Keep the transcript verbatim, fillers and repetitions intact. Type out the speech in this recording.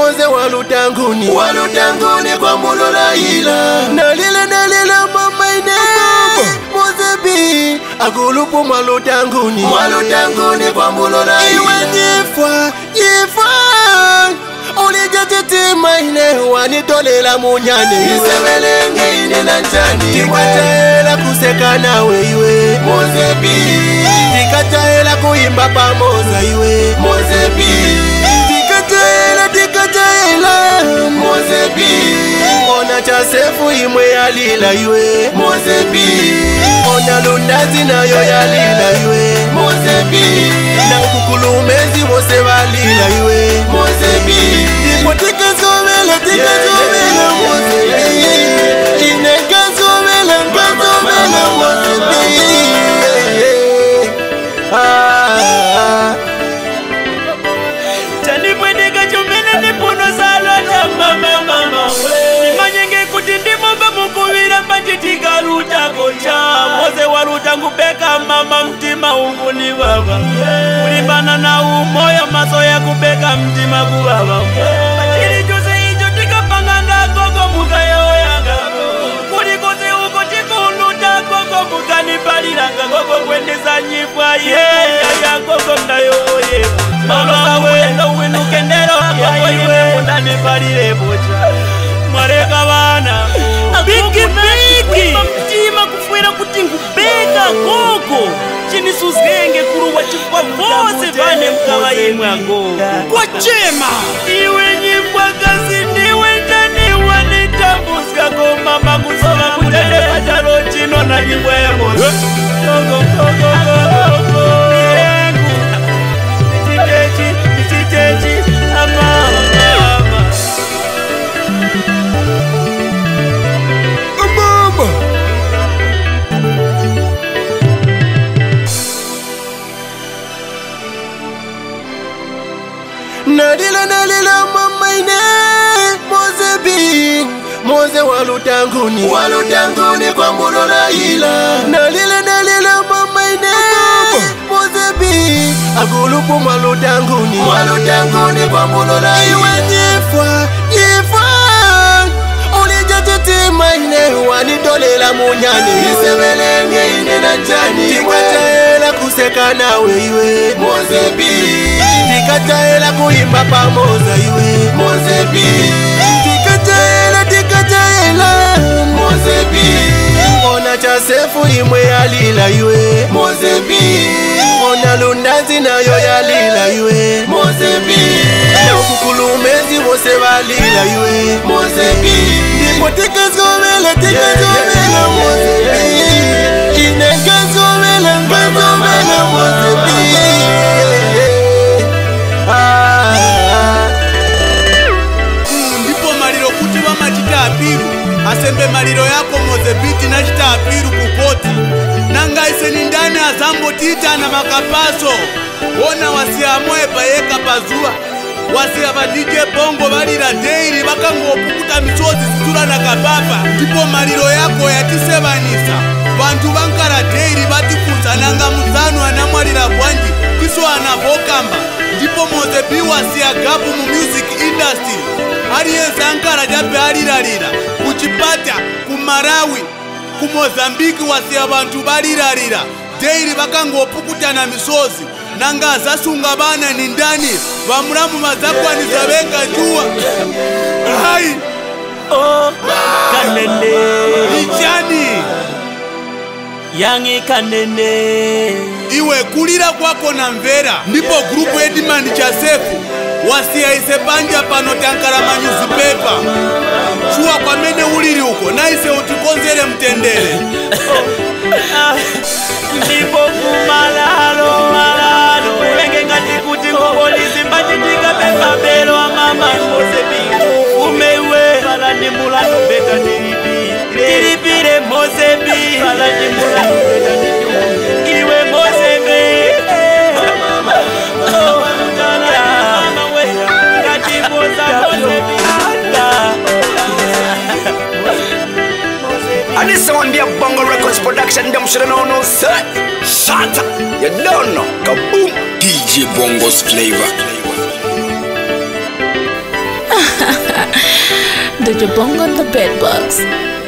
Moze walutanguni walutanguni kwa mulola ila nalila nalila mama ine Moze bi agulupu mwalutanguni walutanguni kwa mulola ila iwe nyifwa nyifwa Ulija titima ine wanitolela munyane Isebelenge ine na njani Tikataela kuseka nawe iwe Moze bi Tikataela kuimba pamoza iwe Moze bi Tikataela tikataela Moze bi Ona chasefu imwe ya lila iwe Moze bi Ona lundazi nayo ya lila iwe Moze bi Na kukulumezi wose walila iwe Moze bi Ipo tika zomela tika zomela Moze bi Ineka zomela nka zomela Moze bi Chani pwedeka chumena nipuno salota mama mama Nimanyenge kutindimo bamukuwira mbachitika luta kocha Moze waluta ngubeka mama mtima unguni baba Ulibana na umoya maso ya kubeka mtima kubaba Achili jose hicho tika panganga koko muka yao yanga Kuri kose uko tiko luta koko muka nipaliranga koko kwendeza nyipwa yeah ya koko mdayo ye Mama wendo winu kendero koko iwe mundani palire bocha Mareka wana Biki biki Mtima kufuera kuti ngubeka koko Chini suzgenge kuruwa chifwa vose vane mkawa imwe agogo Kwa chema Iwe nyifwa kasi niwe ndani wanitambuzga Kwa mama kusoma kutende patalo chino na nyifwa ya moyo Koko koko koko Yengu Nititechi Nititechi Ama Ama Nalila nalila mama ine Moze bi Moze walutanguni walutanguni kwa mulola ila Nalila nalila mama ine Moze bi agulupu mwalutanguni walutanguni kwa mulola ila iwe nyifwa nyifwa Ulija titima ine wanitolela munyane Isebelenge ine na njani Tikataela kuseka nawe iwe Moze bi Tikataela kuimba pamoza iwe Moze bi Tikataela tikataela Moze bi Ona chasefu imwe ya lila iwe Moze bi Ona lundazi nayo ya lila iwe Moze bi Na kukulumezi wose walila iwe Moze bi Ndipo tika zomela tika zomela Moze bi Ineka zomela nka zomela Moze bi Ndipo maliro kuti vamachita apiru asembe maliro yako Moze biti nachita apiru kukoti Nangaise ni ndani azambotita na makapaso Wona wasia moe payeka pazua Wasia va D J Bongo valira daily Vakangopukuta misozi zitula na kababa Ndipo maliro yako yatisevanisa Vantu vankara daily vatifusa Nanga muzanu anamwalira bwanji Kiso anavokamba Ndipo Moze bi wasia gabu mu music industry Aliyense ankara jabe aliralira Kuchipata, kumarawi, kumozambiki wasia vantu baliralira Daily vakangopukuta na misozi Nanga zasunga bana ni ndani Vamuramu mazakwa nizaweka jua Hai Oh Kanene Ichani Yangi kanene Iwe kulira kwako na mvera Ndipo grupu Edman Chasefu Wasia isepanja pano tankara manyuzipepa Chua kwa mene uliri uko Na ise utikonzere mtendere Ndipo kumalalo malalo Wenge ngati kuti kupolisi Mbachitika pepa belo wa mama Moze bi Umewe Fala ni mulano beka tiripi Tiripire Moze bi Fala ni mulano beka tiripi Iwe Moze bi Oh Mama we Kati Moza Moze bi And this one be a Bongo Records production. Them should know no sir. Shut up. You don't know. Kaboom. D J Bongo's flavor. The Jabong on the bedbugs.